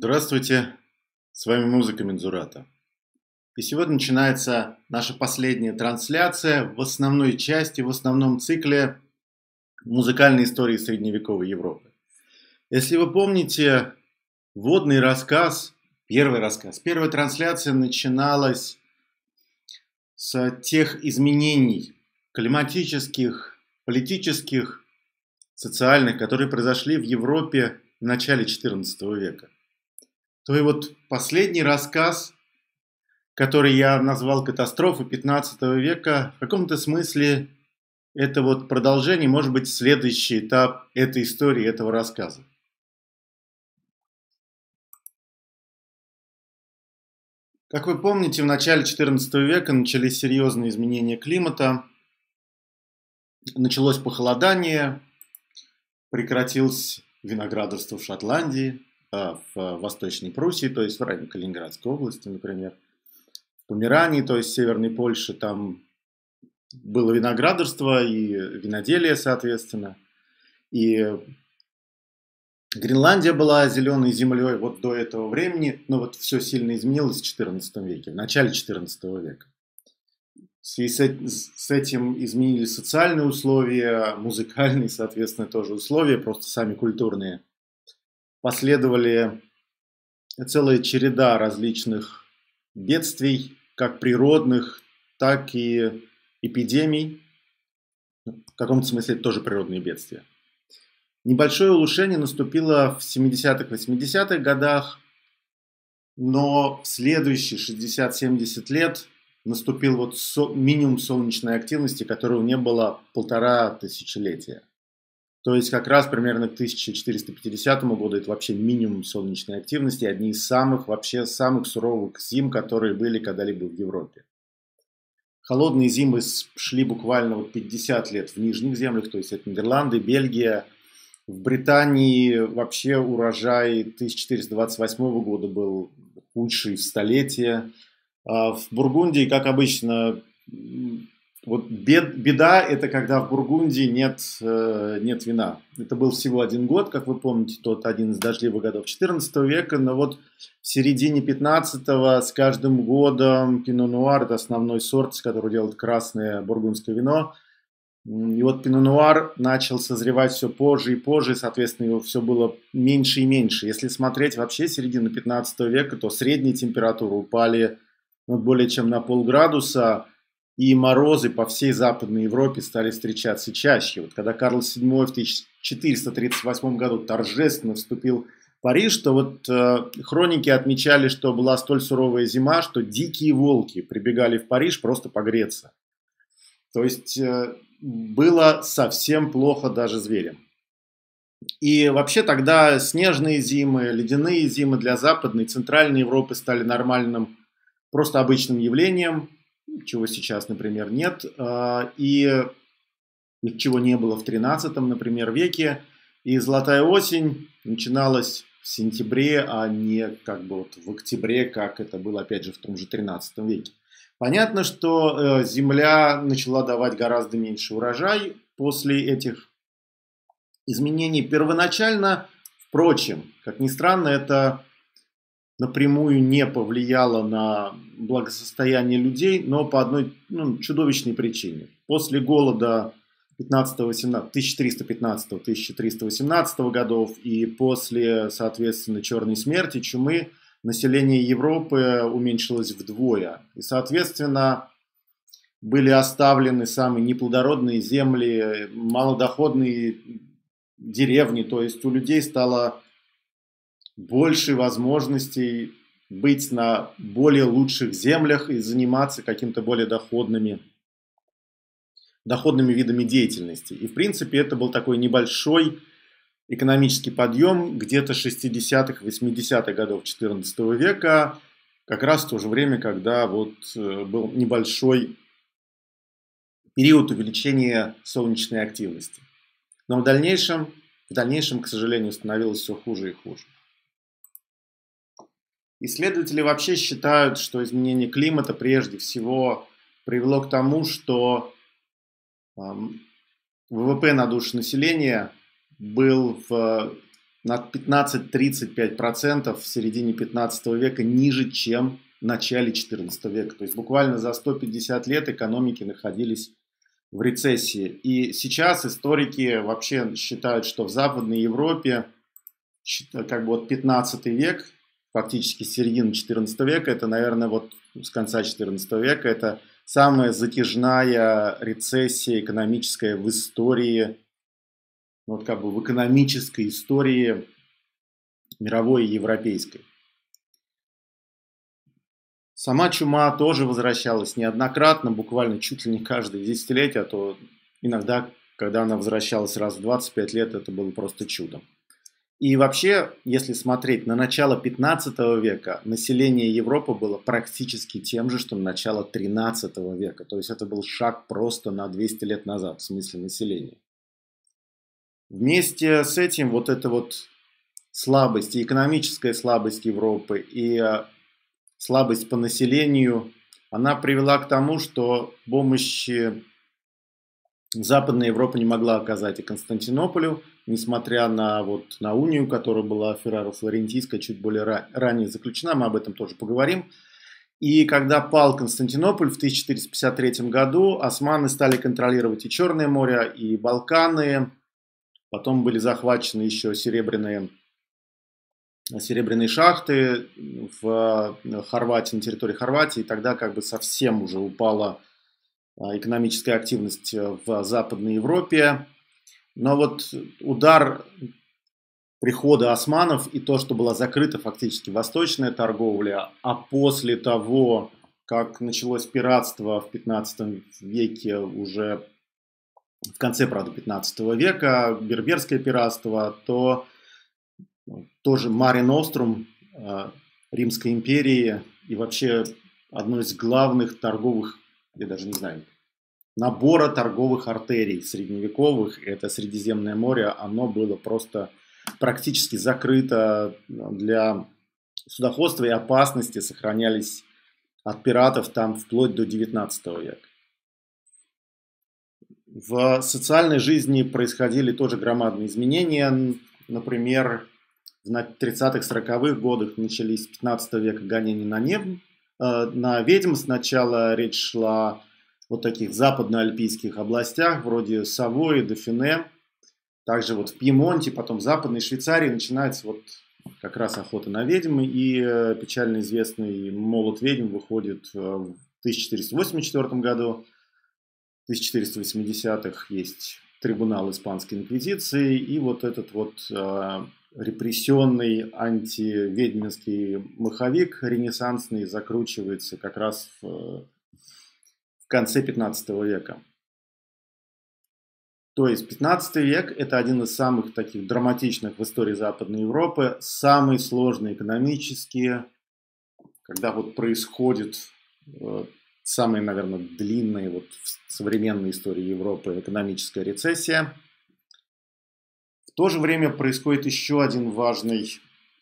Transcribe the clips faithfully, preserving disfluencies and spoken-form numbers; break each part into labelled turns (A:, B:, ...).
A: Здравствуйте, с вами музыка Мензурата. И сегодня начинается наша последняя трансляция в основной части, в основном цикле музыкальной истории средневековой Европы. Если вы помните, вводный рассказ, первый рассказ, первая трансляция начиналась с тех изменений климатических, политических, социальных, которые произошли в Европе в начале четырнадцатого века. То и вот последний рассказ, который я назвал «Катастрофы пятнадцатого века», в каком-то смысле это вот продолжение, может быть, следующий этап этой истории, этого рассказа. Как вы помните, в начале четырнадцатого века начались серьезные изменения климата, началось похолодание, прекратилось виноградарство в Шотландии, в Восточной Пруссии, то есть в районе Калининградской области, например, в Померании, то есть в Северной Польше, там было виноградарство и виноделие, соответственно, и Гренландия была зеленой землей вот до этого времени, но вот все сильно изменилось в четырнадцатом веке, в начале четырнадцатого века. В связи с этим изменились социальные условия, музыкальные, соответственно, тоже условия, просто сами культурные. Последовали целая череда различных бедствий, как природных, так и эпидемий. В каком-то смысле это тоже природные бедствия. Небольшое улучшение наступило в семидесятых-восьмидесятых годах, но в следующие шестьдесят-семьдесят лет наступил вот минимум солнечной активности, которого не было полтора тысячелетия. То есть как раз примерно к тысяча четыреста пятидесятому году это вообще минимум солнечной активности, одни из самых, вообще самых суровых зим, которые были когда-либо в Европе. Холодные зимы шли буквально вот пятьдесят лет в нижних землях, то есть это Нидерланды, Бельгия. В Британии вообще урожай тысяча четыреста двадцать восьмого года был худший в столетие. А в Бургундии, как обычно, вот бед, беда – это когда в Бургундии нет, э, нет вина. Это был всего один год, как вы помните, тот один из дождливых годов четырнадцатого века, но вот в середине пятнадцатого с каждым годом пино нуар – это основной сорт, с которого делают красное бургундское вино. И вот пино нуар начал созревать все позже и позже, и, соответственно, его все было меньше и меньше. Если смотреть вообще середину пятнадцатого века, то средние температуры упали ну, более чем на полградуса, и морозы по всей Западной Европе стали встречаться чаще. Вот когда Карл седьмой в тысяча четыреста тридцать восьмом году торжественно вступил в Париж, то вот э, хроники отмечали, что была столь суровая зима, что дикие волки прибегали в Париж просто погреться. То есть э, было совсем плохо даже зверям. И вообще тогда снежные зимы, ледяные зимы для Западной и Центральной Европы стали нормальным, просто обычным явлением, чего сейчас, например, нет, и чего не было в тринадцатом, например, веке. И золотая осень начиналась в сентябре, а не как бы вот в октябре, как это было, опять же, в том же тринадцатом веке. Понятно, что земля начала давать гораздо меньше урожай после этих изменений. Первоначально, впрочем, как ни странно, это напрямую не повлияло на благосостояние людей, но по одной ну, чудовищной причине. После голода тысяча триста пятнадцатого — тысяча триста восемнадцатого годов и после, соответственно, Черной смерти, чумы, население Европы уменьшилось вдвое. И, соответственно, были оставлены самые неплодородные земли, малодоходные деревни, то есть у людей стало больше возможностей быть на более лучших землях и заниматься каким-то более доходными, доходными видами деятельности. И, в принципе, это был такой небольшой экономический подъем где-то шестидесятых — восьмидесятых годов четырнадцатого века, как раз в то же время, когда вот был небольшой период увеличения солнечной активности. Но в дальнейшем, в дальнейшем, к сожалению, становилось все хуже и хуже. Исследователи вообще считают, что изменение климата прежде всего привело к тому, что ВВП на душу населения был в на пятнадцать-тридцать пять процентов в середине пятнадцатого века ниже, чем в начале четырнадцатого века. То есть буквально за сто пятьдесят лет экономики находились в рецессии. И сейчас историки вообще считают, что в Западной Европе как бы вот пятнадцатый век, фактически середина четырнадцатого века, это, наверное, вот с конца четырнадцатого века, это самая затяжная рецессия экономическая в истории, вот как бы в экономической истории мировой и европейской. Сама чума тоже возвращалась неоднократно, буквально чуть ли не каждое десятилетие, а то иногда, когда она возвращалась раз в двадцать пять лет, это было просто чудом. И вообще, если смотреть на начало пятнадцатого века, население Европы было практически тем же, что на начало тринадцатого века. То есть это был шаг просто на двести лет назад в смысле населения. Вместе с этим вот эта вот слабость, и экономическая слабость Европы, и слабость по населению, она привела к тому, что помощи Западная Европа не могла оказать и Константинополю, несмотря на, вот, на унию, которая была Ферраро-Флорентийская, чуть более ра- ранее заключена, мы об этом тоже поговорим. И когда пал Константинополь в тысяча четыреста пятьдесят третьем году, османы стали контролировать и Черное море, и Балканы, потом были захвачены еще серебряные, серебряные шахты в Хорватии, на территории Хорватии, и тогда как бы совсем уже упала экономическая активность в Западной Европе. Но вот удар прихода османов и то, что была закрыта фактически восточная торговля, а после того, как началось пиратство в пятнадцатом веке, уже в конце, правда, пятнадцатого века, берберское пиратство, то тоже Маре Нострум Римской империи и вообще одно из главных торговых, я даже не знаю, набора торговых артерий средневековых, это Средиземное море, оно было просто практически закрыто для судоходства, и опасности сохранялись от пиратов там вплоть до девятнадцатого века. В социальной жизни происходили тоже громадные изменения. Например, в тридцатых-сороковых годах начались с пятнадцатого века гонения на, неб, на ведьм. Сначала речь шла о таких западноальпийских областях, вроде Савойи, Дофине. Также вот в Пьемонте, потом в Западной Швейцарии начинается вот как раз охота на ведьм. И печально известный «Молот ведьм» выходит в тысяча четыреста восемьдесят четвёртом году. В тысяча четыреста восьмидесятых есть трибунал Испанской инквизиции. И вот этот вот э, репрессионный антиведьминский маховик ренессансный закручивается как раз в, в конце пятнадцатого века. То есть пятнадцатый век – это один из самых таких драматичных в истории Западной Европы, самый сложный экономически, когда вот происходит э, самая, наверное, длинная вот в современной истории Европы экономическая рецессия. В то же время происходит еще один важный,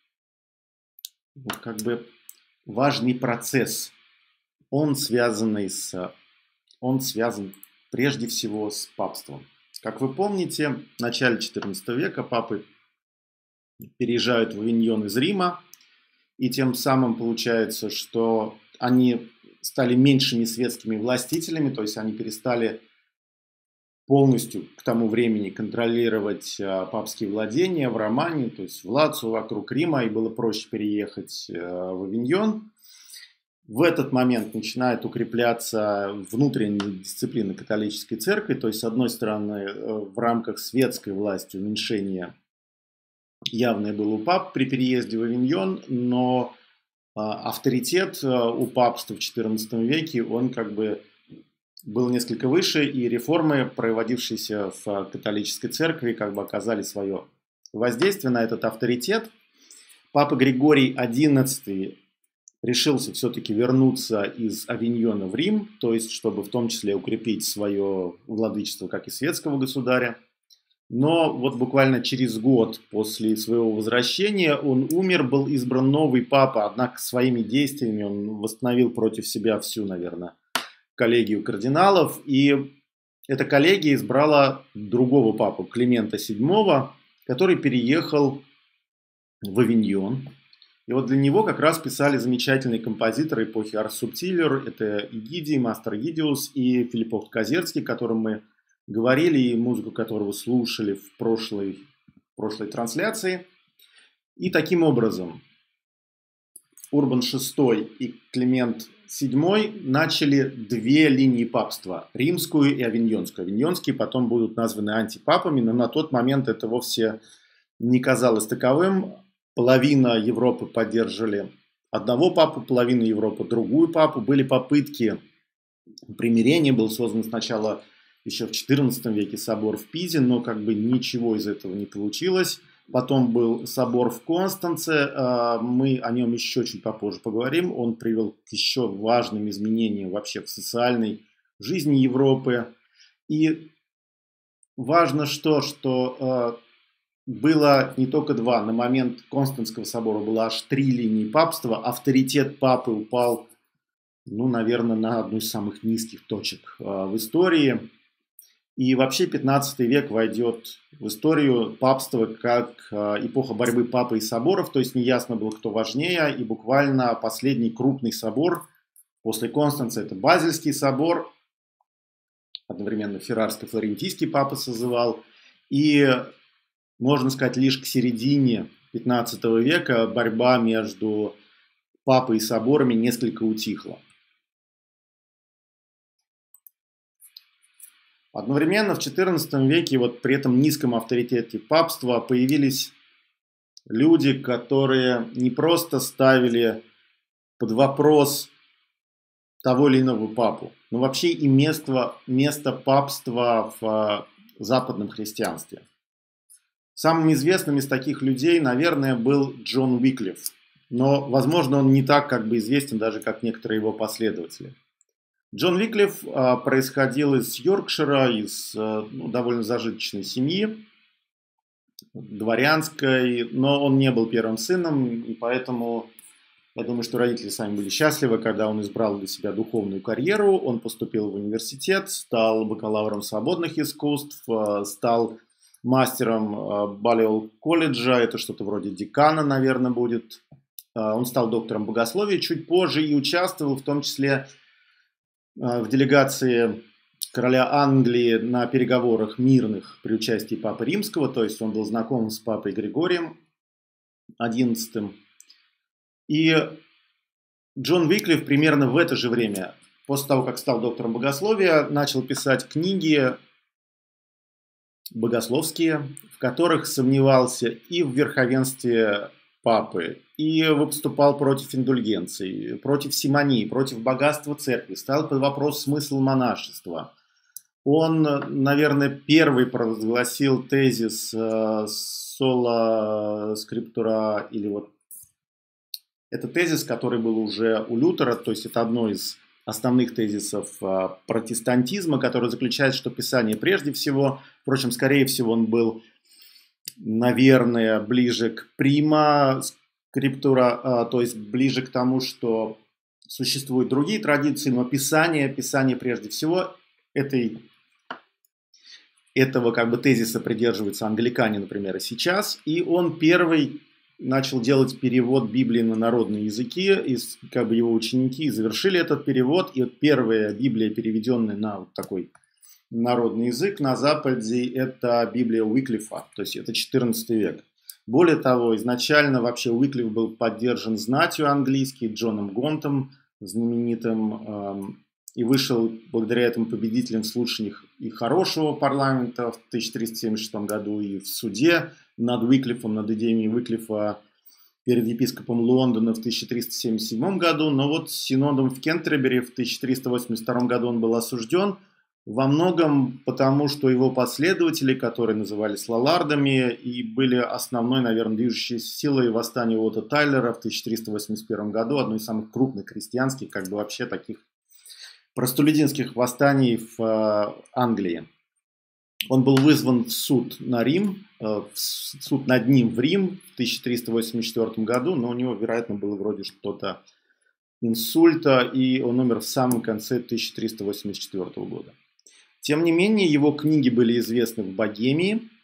A: как бы важный процесс. Он связанный с, он связан прежде всего с папством. Как вы помните, в начале четырнадцатого века папы переезжают в Авиньон из Рима, и тем самым получается, что они стали меньшими светскими властителями, то есть они перестали полностью к тому времени контролировать папские владения в Романии, то есть в Лацио, вокруг Рима, и было проще переехать в Авиньон. В этот момент начинает укрепляться внутренняя дисциплина католической церкви, то есть, с одной стороны, в рамках светской власти уменьшение явное было у пап при переезде в Авиньон, но авторитет у папства в четырнадцатом веке, он как бы был несколько выше, и реформы, проводившиеся в католической церкви, как бы оказали свое воздействие на этот авторитет. Папа Григорий одиннадцатый решился все-таки вернуться из Авиньона в Рим, то есть, чтобы в том числе укрепить свое владычество, как и светского государя. Но вот буквально через год после своего возвращения он умер, был избран новый папа, однако своими действиями он восстановил против себя всю, наверное, коллегию кардиналов. И эта коллегия избрала другого папу, Климента седьмого, который переехал в Авиньон. И вот для него как раз писали замечательные композиторы эпохи Арс Субтилер. Это Эгидий, Мастер Эгидиус и Филиппов Казерский, о котором мы говорили, и музыку которого слушали в прошлой, в прошлой трансляции. И таким образом Урбан шестой и Климент седьмой начали две линии папства – римскую и авиньонскую. Авиньонские потом будут названы антипапами, но на тот момент это вовсе не казалось таковым. Половина Европы поддерживали одного папу, половина Европы другую папу. Были попытки примирения, был создан сначала еще в четырнадцатом веке собор в Пизе, но как бы ничего из этого не получилось. Потом был собор в Констанце, мы о нем еще чуть попозже поговорим. Он привел к еще важным изменениям вообще в социальной жизни Европы. И важно что, что было не только два. На момент Константского собора было аж три линии папства. Авторитет папы упал, ну, наверное, на одну из самых низких точек в истории. И вообще пятнадцатый век войдет в историю папства как эпоха борьбы папы и соборов, то есть неясно было, кто важнее, и буквально последний крупный собор после Констанца – это Базельский собор, одновременно Феррарско-Флорентийский папа созывал, и, можно сказать, лишь к середине пятнадцатого века борьба между папой и соборами несколько утихла. Одновременно в четырнадцатом веке, вот при этом низком авторитете папства, появились люди, которые не просто ставили под вопрос того или иного папу, но вообще и место, место папства в западном христианстве. Самым известным из таких людей, наверное, был Джон Уиклиф, но, возможно, он не так как бы известен даже, как некоторые его последователи. Джон Уиклиф а, происходил из Йоркшира, из а, ну, довольно зажиточной семьи, дворянской, но он не был первым сыном, и поэтому я думаю, что родители сами были счастливы, когда он избрал для себя духовную карьеру. Он поступил в университет, стал бакалавром свободных искусств, а, стал мастером а, Баллиол колледжа, это что-то вроде декана, наверное, будет. А, он стал доктором богословия чуть позже и участвовал в том числе в делегации короля Англии на переговорах мирных при участии Папы Римского, то есть он был знаком с Папой Григорием одиннадцатым. И Джон Уиклиф примерно в это же время, после того, как стал доктором богословия, начал писать книги богословские, в которых сомневался и в верховенстве Папы, и выступал против индульгенций, против симонии, против богатства церкви, ставил под вопрос смысл монашества. Он, наверное, первый провозгласил тезис sola scriptura, или вот это тезис, который был уже у Лютера, то есть это одно из основных тезисов протестантизма, который заключает, что Писание прежде всего, впрочем, скорее всего, он был, наверное, ближе к прима скриптура, то есть ближе к тому, что существуют другие традиции, но Писание, Писание прежде всего, этой, этого как бы тезиса придерживаются англикане, например, и сейчас, и он первый начал делать перевод Библии на народные языки, и как бы его ученики завершили этот перевод, и вот первая Библия, переведенная на вот такой народный язык на Западе, это Библия Уиклифа, то есть это четырнадцатый век. Более того, изначально вообще Уиклиф был поддержан знатью английской, Джоном Гонтом, знаменитым, эм, и вышел благодаря этому победителем в слушаниях и хорошего парламента в тысяча триста семьдесят шестом году, и в суде над Уиклифом, над идеями Уиклифа перед епископом Лондона в тысяча триста семьдесят седьмом году, но вот синодом в Кентербери в тысяча триста восемьдесят втором году он был осужден, во многом потому, что его последователи, которые назывались лолардами и были основной, наверное, движущей силой восстания Уотта Тайлера в тысяча триста восемьдесят первом году, одно из самых крупных крестьянских, как бы вообще таких простолюдинских восстаний в э, Англии. Он был вызван в суд на Рим, э, в суд над ним в Рим в тысяча триста восемьдесят четвёртом году, но у него, вероятно, было вроде что-то инсульта, и он умер в самом конце тысяча триста восемьдесят четвёртого года. Тем не менее, его книги были известны в Богемии,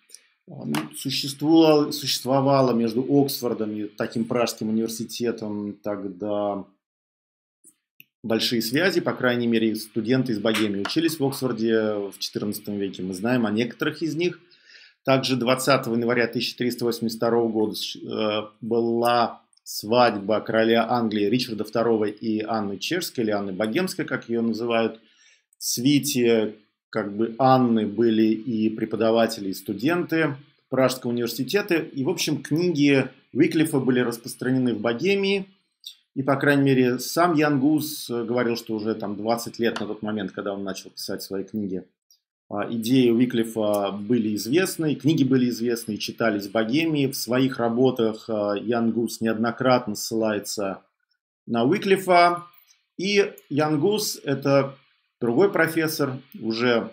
A: Ну, существовало, существовало между Оксфордом и таким Пражским университетом тогда большие связи, по крайней мере, студенты из Богемии учились в Оксфорде в четырнадцатом веке. Мы знаем о некоторых из них. Также двадцатого января тысяча триста восемьдесят второго года была свадьба короля Англии Ричарда второго и Анны Чешской, или Анны Богемской, как ее называют. В свите как бы Анны были и преподаватели, и студенты Пражского университета. И, в общем, книги Уиклифа были распространены в Богемии. И, по крайней мере, сам Ян Гус говорил, что уже там двадцать лет на тот момент, когда он начал писать свои книги, идеи Уиклифа были известны, и книги были известны и читались в Богемии. В своих работах Ян Гус неоднократно ссылается на Уиклифа. И Ян Гус – это другой профессор уже,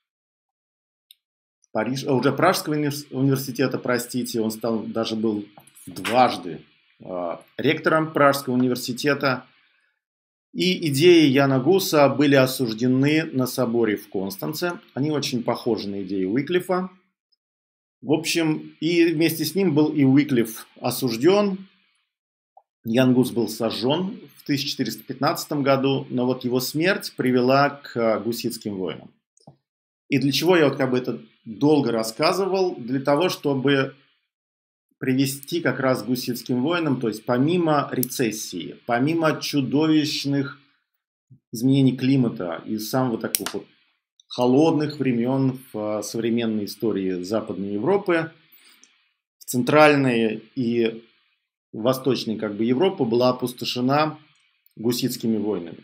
A: Париж, уже Пражского университета, простите. Он стал, даже был дважды ректором Пражского университета. И идеи Яна Гуса были осуждены на соборе в Констанце. Они очень похожи на идеи Уиклифа. В общем, и вместе с ним был и Уиклиф осужден. Ян Гус был сожжен в тысяча четыреста пятнадцатом году, но вот его смерть привела к гуситским войнам. И для чего я вот как бы это долго рассказывал? Для того, чтобы привести как раз к гуситским войнам, то есть помимо рецессии, помимо чудовищных изменений климата и самого такого вот холодных времен в современной истории Западной Европы, центральная и восточная как бы Европа была опустошена гуситскими войнами.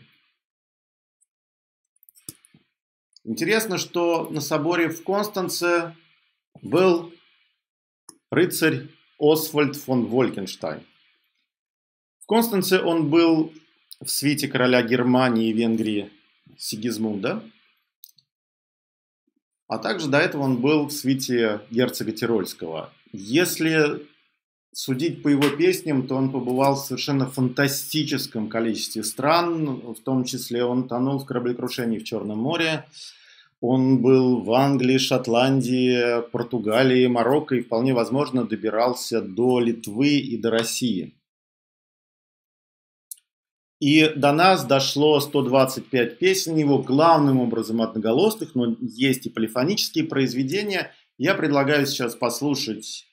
A: Интересно, что на соборе в Констанце был рыцарь Освальд фон Волькенштайн. В Констанце он был в свите короля Германии и Венгрии Сигизмунда, а также до этого он был в свите герцога Тирольского. Если судить по его песням, то он побывал в совершенно фантастическом количестве стран, в том числе он тонул в кораблекрушении в Черном море. Он был в Англии, Шотландии, Португалии, Марокко и вполне возможно добирался до Литвы и до России. И до нас дошло сто двадцать пять песен его, главным образом одноголосных, но есть и полифонические произведения. Я предлагаю сейчас послушать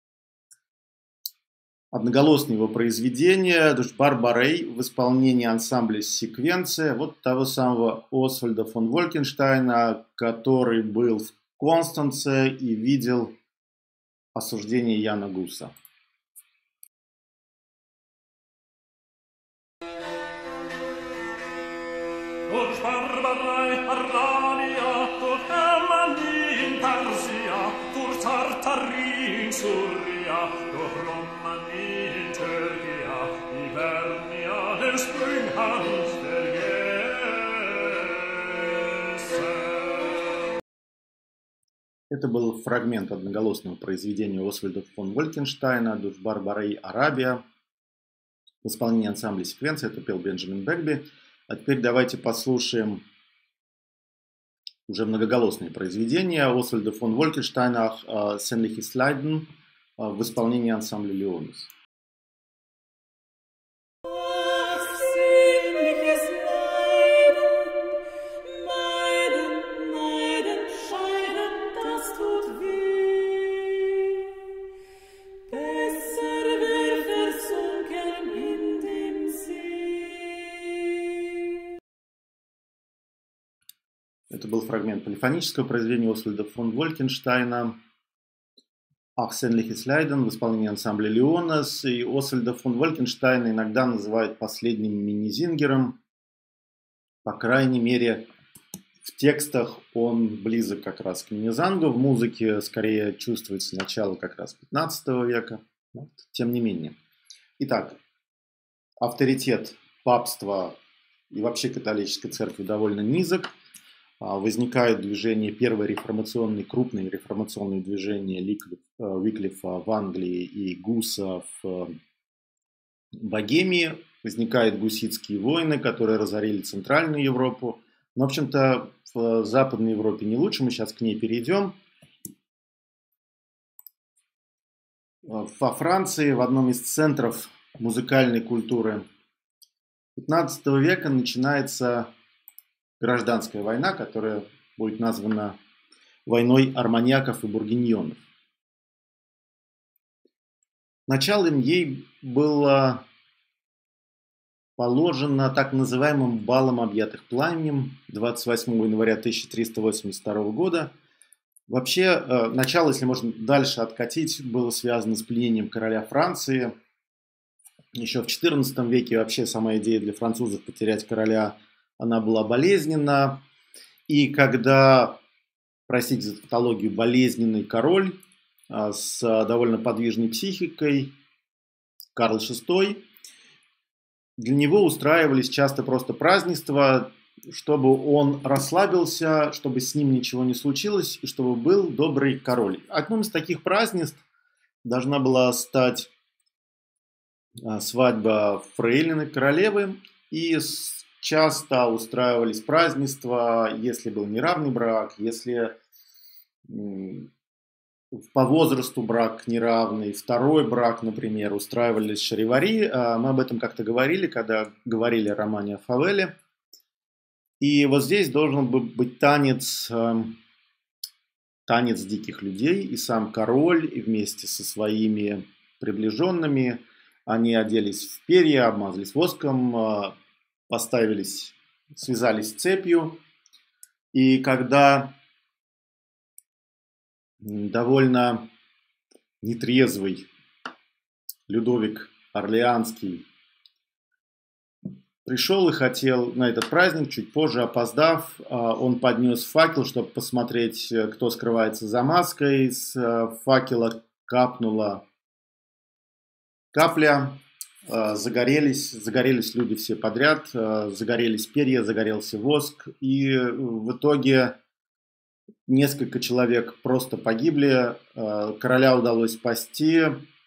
A: одноголосное его произведение «Барбарей» в исполнении ансамбля «Секвенция», вот того самого Освальда фон Волькенштайна, который был в Констанце и видел осуждение Яна Гуса. Это был фрагмент одноголосного произведения Освальда фон Волькенштайна «Душ Барбарей Арабия» в исполнении ансамбля «Секвенция». Это пел Бенджамин Бэгби. А теперь давайте послушаем уже многоголосные произведения Освальда фон Волькенштайна «Сенлихис Лайден» в исполнении ансамбля «Леонус». Это был фрагмент полифонического произведения Освальда фон Волькенштайна «Ах, сенлихис Лайден» в исполнении ансамбля «Леонас». И Освальда фон Волькенштайна иногда называют последним мини-зингером. По крайней мере, в текстах он близок как раз к мини-зангу. В музыке скорее чувствуется начало как раз пятнадцатого века. Но, тем не менее. Итак, авторитет папства и вообще католической церкви довольно низок. Возникает движение, первое реформационное, крупное реформационное движение Уиклифа в Англии и Гуса в Богемии. Возникают гуситские войны, которые разорили Центральную Европу. Но, в общем-то, в Западной Европе не лучше, мы сейчас к ней перейдем. во Франции, в одном из центров музыкальной культуры пятнадцатого века, начинается гражданская война, которая будет названа войной арманьяков и бургиньонов. Началом ей было положено так называемым балом объятых пламенем двадцать восьмого января тысяча триста восемьдесят второго года. Вообще, начало, если можно дальше откатить, было связано с пленением короля Франции. Еще в четырнадцатом веке вообще сама идея для французов потерять короля, она была болезненна. И когда, простите за тавтологию, болезненный король с довольно подвижной психикой, Карл шестой, для него устраивались часто просто празднества, чтобы он расслабился, чтобы с ним ничего не случилось, и чтобы был добрый король. Одним из таких празднеств должна была стать свадьба фрейлины королевы, и часто устраивались празднества, если был неравный брак, если по возрасту брак неравный, второй брак, например, устраивались шаривари. Мы об этом как-то говорили, когда говорили о романе о Фавеле. И вот здесь должен был быть танец, танец диких людей, и сам король, и вместе со своими приближенными, они оделись в перья, обмазались воском, поставились, связались цепью, и когда довольно нетрезвый Людовик Орлеанский пришел и хотел на этот праздник, чуть позже опоздав, он поднес факел, чтобы посмотреть, кто скрывается за маской. С факела капнула капля, загорелись, загорелись люди все подряд, загорелись перья, загорелся воск, и в итоге несколько человек просто погибли, короля удалось спасти.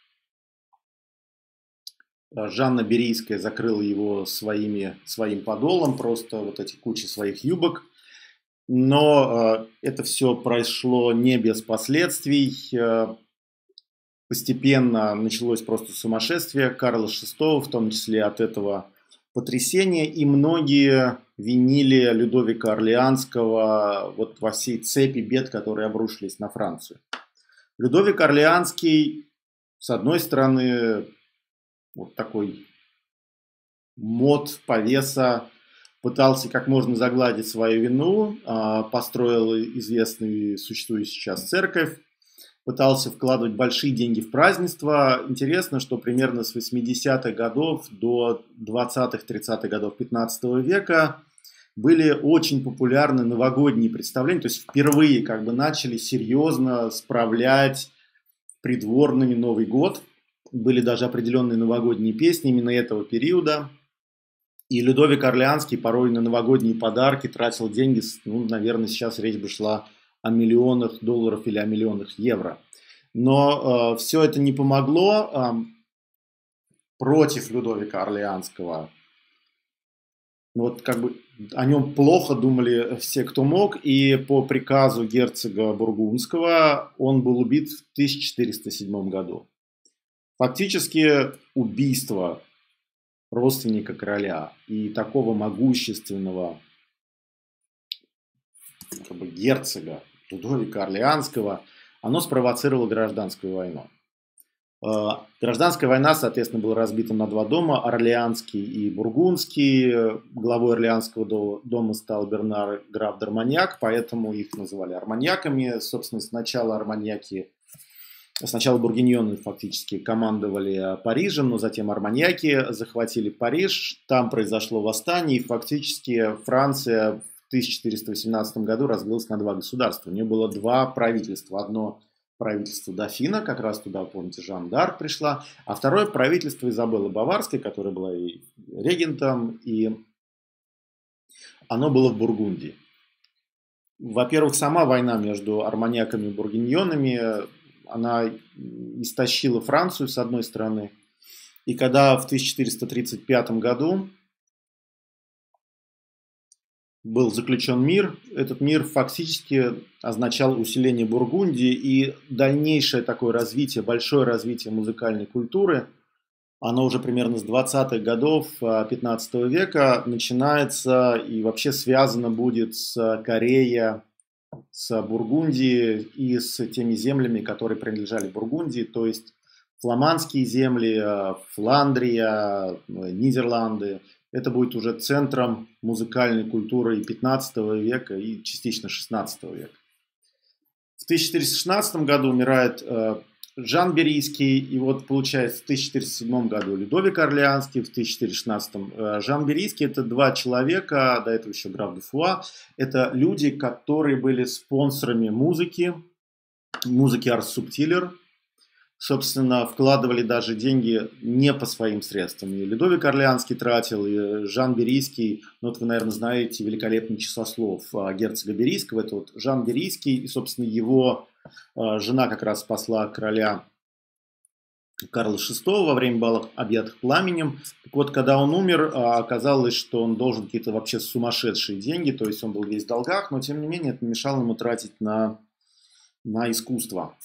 A: Жанна Берийская закрыла его своими, своим подолом, просто вот эти кучи своих юбок. Но э, это все прошло не без последствий. Э, постепенно началось просто сумасшествие Карла шестого, в том числе от этого потрясения. И многие винили Людовика Орлеанского вот во всей цепи бед, которые обрушились на Францию. Людовик Орлеанский, с одной стороны, вот такой мод, повеса, пытался как можно загладить свою вину, построил известную, существующую сейчас церковь, пытался вкладывать большие деньги в празднества. Интересно, что примерно с восьмидесятых годов до двадцатых-тридцатых годов пятнадцатого века были очень популярны новогодние представления, то есть впервые как бы начали серьезно справлять придворными Новый год. Были даже определенные новогодние песни именно этого периода. И Людовик Орлеанский порой на новогодние подарки тратил деньги, ну, наверное, сейчас речь бы шла о миллионах долларов или о миллионах евро. Но э, все это не помогло. Э, против Людовика Орлеанского, вот как бы о нем плохо думали все, кто мог. И по приказу герцога Бургундского он был убит в тысяча четыреста седьмом году. Фактически убийство родственника короля и такого могущественного как бы, герцога Людовика Орлеанского, оно спровоцировало гражданскую войну. Гражданская война, соответственно, была разбита на два дома, Орлеанский и Бургундский. Главой Орлеанского дома стал Бернар граф д'Арманьяк, поэтому их называли арманьяками. Собственно, сначала арманьяки Сначала бургиньоны фактически командовали Парижем, но затем арманьяки захватили Париж, там произошло восстание, и фактически Франция в тысяча четыреста восемнадцатом году разбилась на два государства. У нее было два правительства. Одно правительство дофина, как раз туда, помните, Жанна д'Арк пришла, а второе правительство Изабеллы Баварской, которая была и регентом, и оно было в Бургундии. Во-первых, сама война между арманьяками и бургиньонами, она истощила Францию, с одной стороны. И когда в тысяча четыреста тридцать пятом году был заключен мир. Этот мир фактически означал усиление Бургундии и дальнейшее такое развитие, большое развитие музыкальной культуры. Оно уже примерно с двадцатых годов пятнадцатого века начинается и вообще связано будет с Кореей, с Бургундией и с теми землями, которые принадлежали Бургундии, то есть фламандские земли, Фландрия, Нидерланды. Это будет уже центром музыкальной культуры и пятнадцатого века, и частично шестнадцатого века. В тысяча четыреста шестнадцатом году умирает э, Жан Берийский, и вот получается в тысяча четыреста седьмом году Людовик Орлеанский, в тысяча четыреста шестнадцатом э, Жан Берийский. Это два человека, до этого еще граф де Фуа. Это люди, которые были спонсорами музыки, музыки Ars Subtiler. Собственно, вкладывали даже деньги не по своим средствам. И Людовик Орлеанский тратил, и Жан Берийский, ну вот вы, наверное, знаете великолепный часослов герцога Берийского, это вот Жан Берийский, и, собственно, его жена как раз спасла короля Карла шестого во время балов, объятых пламенем. Так вот, когда он умер, оказалось, что он должен какие-то вообще сумасшедшие деньги, то есть он был весь в долгах, но, тем не менее, это мешало ему тратить на, на искусство.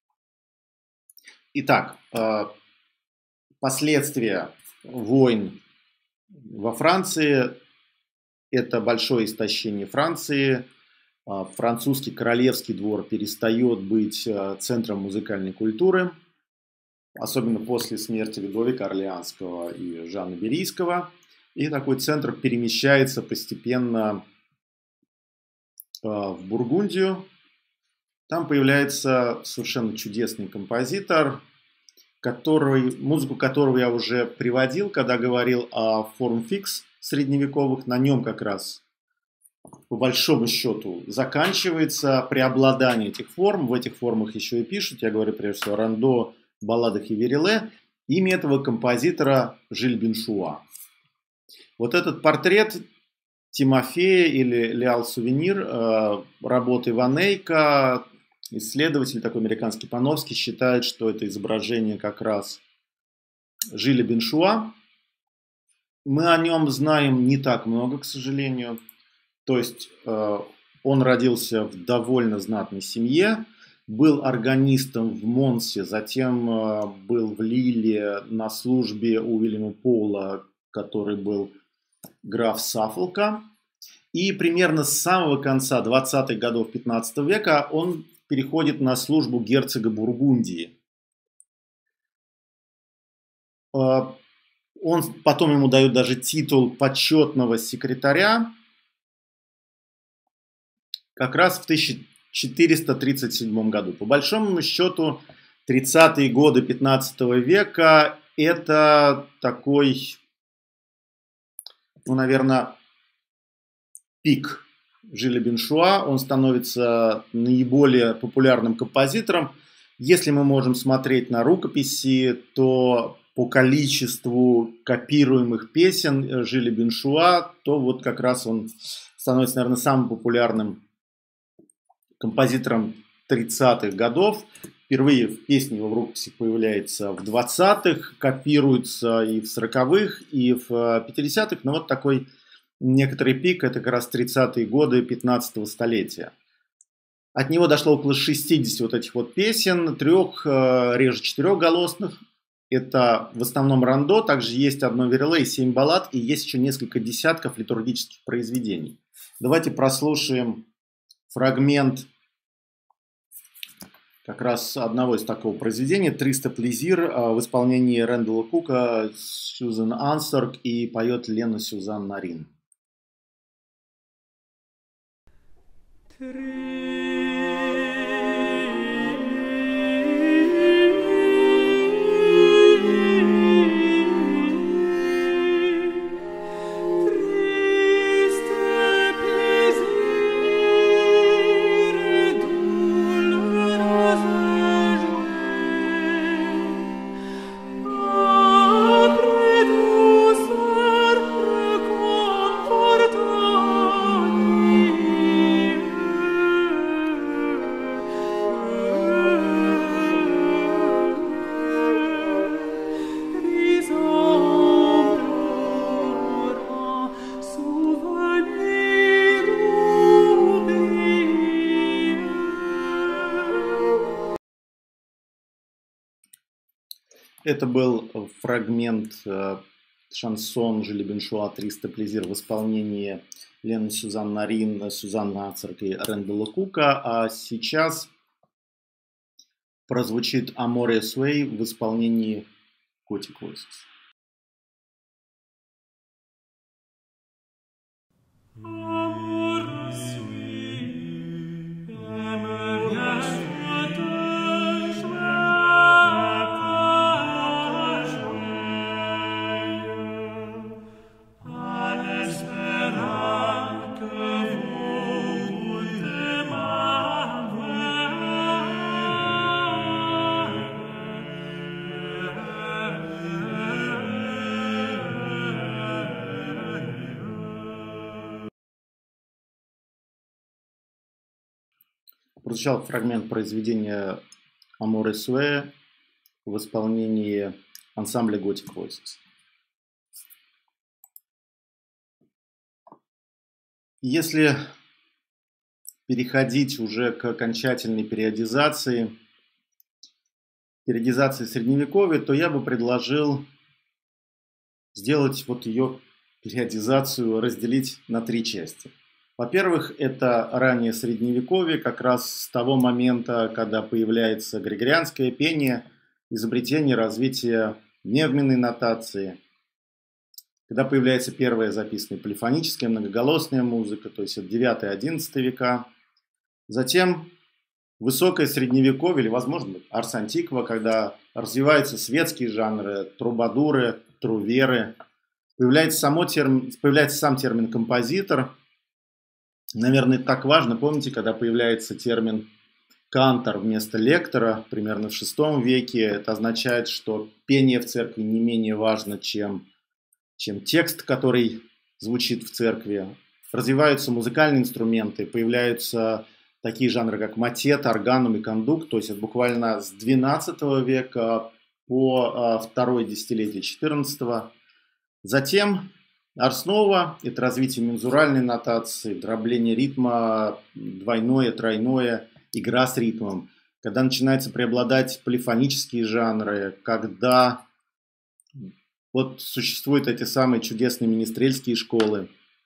A: Итак, последствия войн во Франции – это большое истощение Франции. Французский королевский двор перестает быть центром музыкальной культуры, особенно после смерти Людовика Орлеанского и Жана Берийского. И такой центр перемещается постепенно в Бургундию. Там появляется совершенно чудесный композитор, который, музыку которого я уже приводил, когда говорил о форм-фикс средневековых. На нем как раз, по большому счету, заканчивается преобладание этих форм. В этих формах еще и пишут, я говорю прежде всего о рандо, балладах и вереле. Имя этого композитора Жиль Беншуа. Вот этот портрет Тимофея или Леал Сувенир работы Ван Эйка. Исследователь, такой американский Пановский, считает, что это изображение как раз Жиля Беншуа. Мы о нем знаем не так много, к сожалению. То есть э, он родился в довольно знатной семье, был органистом в Монсе, затем э, был в Лиле на службе у Уильяма Поула, который был граф Саффолка. И примерно с самого конца двадцатых годов пятнадцатого века он переходит на службу герцога Бургундии. Он, потом ему дают даже титул почетного секретаря. Как раз в тысяча четыреста тридцать седьмом году. По большому счету, тридцатые годы пятнадцатого века это такой, ну, наверное, пик Жиля Беншуа. Он становится наиболее популярным композитором. Если мы можем смотреть на рукописи, то по количеству копируемых песен Жиля Беншуа, то вот как раз он становится, наверное, самым популярным композитором тридцатых годов. Впервые в песне его в рукописях появляется в двадцатых, копируется и в сороковых, и в пятидесятых, но вот такой некоторый пик, это как раз тридцатые годы пятнадцатого столетия. От него дошло около шестидесяти вот этих вот песен, трех, реже четырехголосных. Это в основном рандо, также есть одно вереле и семь баллад, и есть еще несколько десятков литургических произведений. Давайте прослушаем фрагмент как раз одного из такого произведения, «Триста плезир», в исполнении Рэндала Кука, Сьюзен Ансорг, и поет Лена Сюзан Нарин. Это был фрагмент э, шансон Жили Беншуа «триста плезир» в исполнении Лены Сюзан Нарин, Сюзан Нацерк и Рэндала Кука. А сейчас прозвучит «Amore Suei» в исполнении Gothic Voices. Прозвучал фрагмент произведения «Amore Suei» в исполнении ансамбля Gothic Voices. Если переходить уже к окончательной периодизации, периодизации Средневековья, то я бы предложил сделать вот ее периодизацию, разделить на три части. Во-первых, это раннее Средневековье, как раз с того момента, когда появляется григорианское пение, изобретение, развитие вневременной нотации, когда появляется первая записанная полифоническая многоголосная музыка, то есть от девятого-одиннадцатого века. Затем высокое Средневековье, или, возможно, Арс Антиква, когда развиваются светские жанры, трубадуры, труверы, появляется, само термин, появляется сам термин «композитор». Наверное, это так важно. Помните, когда появляется термин «кантор» вместо лектора, примерно в шестом веке, это означает, что пение в церкви не менее важно, чем, чем текст, который звучит в церкви. Развиваются музыкальные инструменты, появляются такие жанры, как матет, органум и кондук, то есть это буквально с двенадцатого века по второе десятилетие четырнадцатого. Затем Арс Нова – это развитие мензуральной нотации, дробление ритма, двойное, тройное, игра с ритмом. Когда начинаются преобладать полифонические жанры, когда вот существуют эти самые чудесные министрельские школы.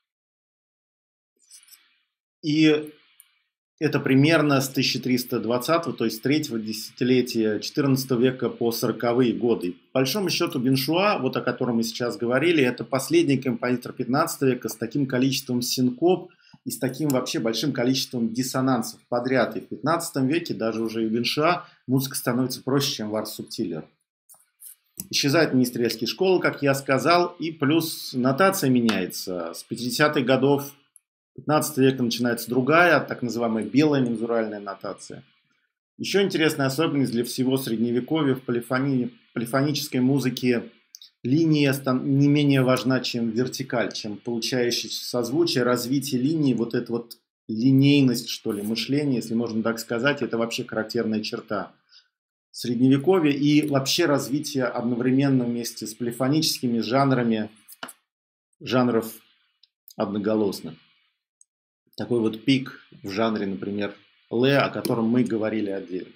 A: И это примерно с тысяча триста двадцатого, то есть третьего десятилетия четырнадцатого века по сороковые годы. По большому счету Беншуа, вот о котором мы сейчас говорили, это последний композитор пятнадцатого века с таким количеством синкоп и с таким вообще большим количеством диссонансов подряд. И в пятнадцатом веке даже уже и Беншуа музыка становится проще, чем в Арс Субтилер. Исчезают министрельские школы, как я сказал, и плюс нотация меняется. С пятидесятых годов пятнадцатого века начинается другая, так называемая белая мензуральная нотация. Еще интересная особенность для всего Средневековья: в полифонии, полифонической музыке линия не менее важна, чем вертикаль, чем получающееся созвучие, развитие линии, вот эта вот линейность, что ли, мышления, если можно так сказать, это вообще характерная черта Средневековья и вообще развитие одновременно вместе с полифоническими жанрами, жанров одноголосных. Такой вот пик в жанре, например, Ле, о котором мы говорили отдельно.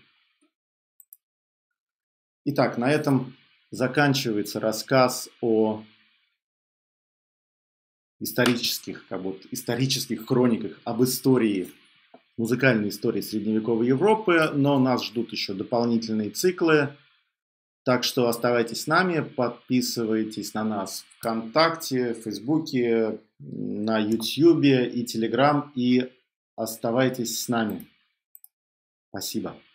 A: Итак, на этом заканчивается рассказ о исторических, как будто, исторических хрониках, об истории, музыкальной истории средневековой Европы, но нас ждут еще дополнительные циклы. Так что оставайтесь с нами, подписывайтесь на нас ВКонтакте, в Фейсбуке, на Ютьюбе и Телеграм, и оставайтесь с нами. Спасибо.